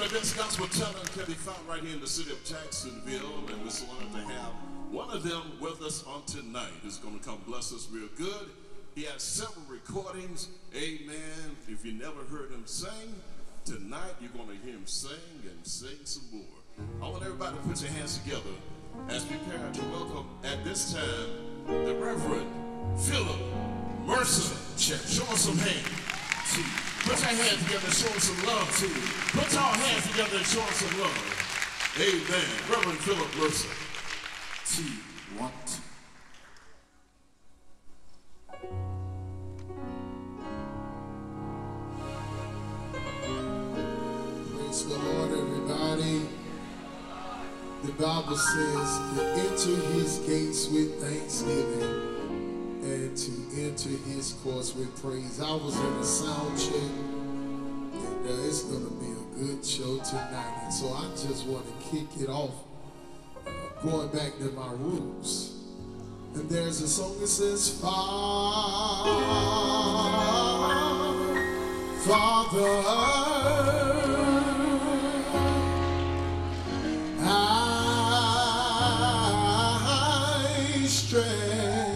This gospel talent can be found right here in the city of Jacksonville, and we're so honored to have one of them with us on tonight. Who's going to come bless us real good. He has several recordings. Amen. If you never heard him sing, tonight you're going to hear him sing and sing some more. I want everybody to put your hands together as we prepare to welcome at this time the Reverend Philip Mercer. Show us some hands. Put your hands together and show us some love, too. Put your hands together and show us some love. Amen. Reverend Philip Mercer. T1. Praise the Lord, everybody. The Bible says to enter his gates with thanksgiving and to enter his courts with praise. I was in a sound check, and it's going to be a good show tonight. And so I just want to kick it off, going back to my roots. And there's a song that says, Father, I stretch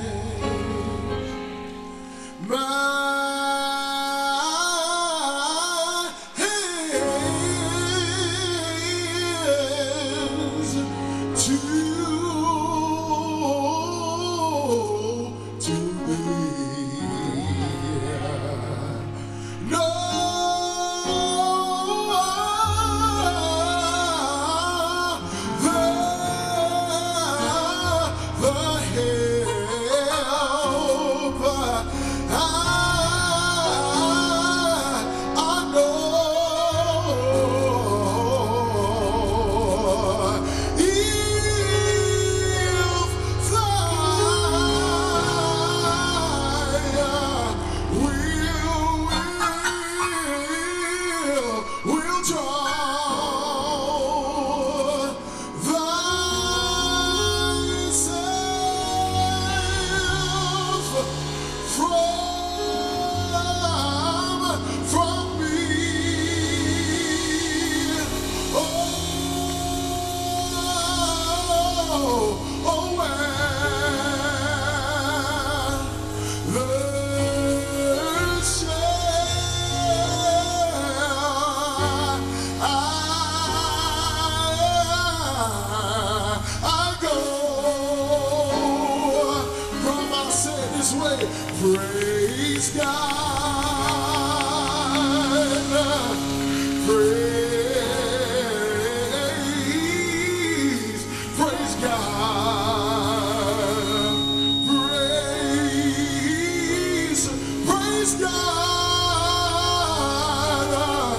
praise God, praise God, praise God,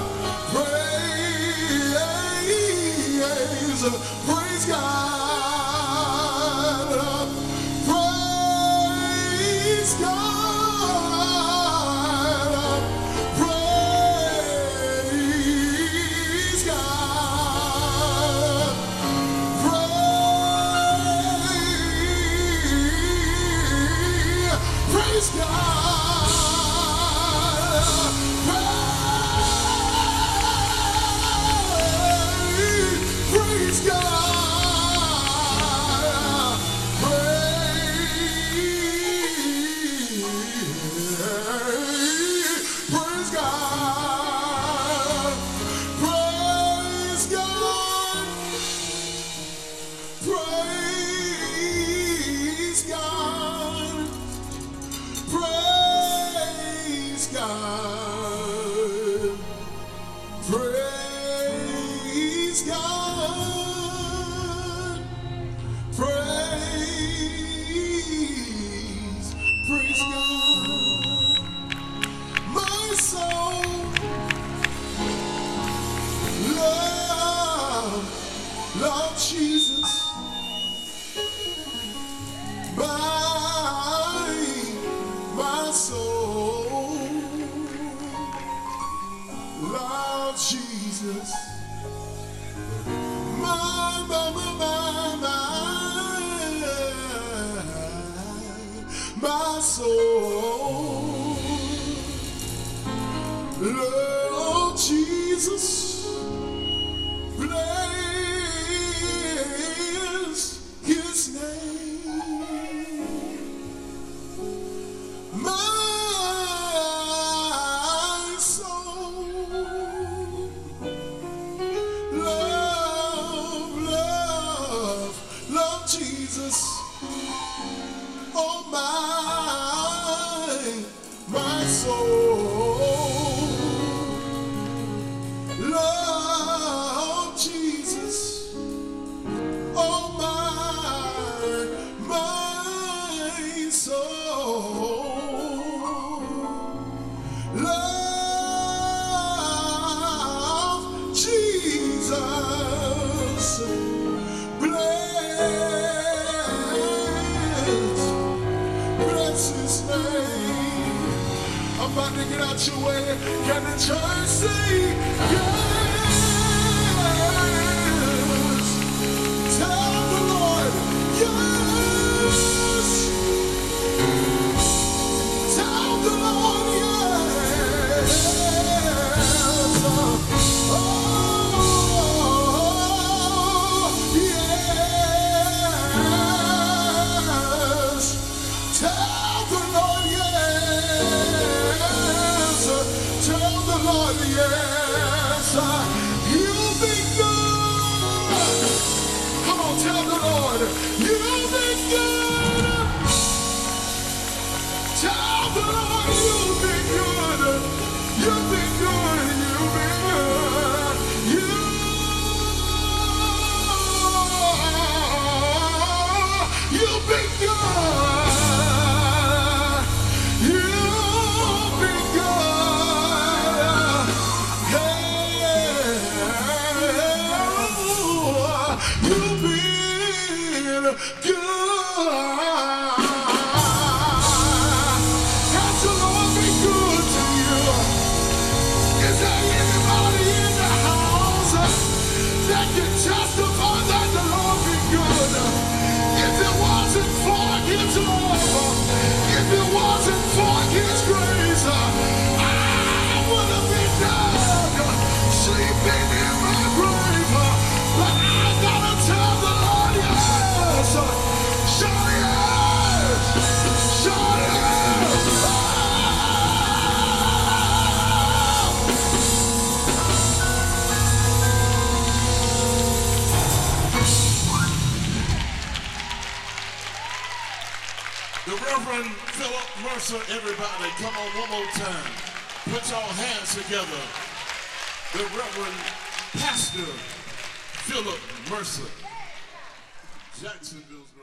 praise God. Lord Jesus, my soul, Lord Jesus, my soul, Lord Jesus. Jesus. Oh my soul. Love Jesus. Oh my soul. Love Jesus. Bless his name. I'm about to get out your way. Can the church say yes? Tell the Lord yes. Tell the Lord yes. Oh, yes. Tell the Lord yes. Tell the Lord yes. You've been good. Come on, tell the Lord you've been good. Tell the Lord you've been good. You've been good. You've been good. You've been good. You've been good. Hey, you've been good. Has the Lord been good to you? Is there anybody in the house that can testify that the Lord been good? If it wasn't for His love, if it wasn't for His grace, I would have been dead, sleeping in my grave. But I gotta tell the Lord yes. Shout yes. Shout yes. The Reverend Philip Mercer, everybody, come on one more time. Put your hands together. The Reverend Pastor Philip Mercer, Jacksonville's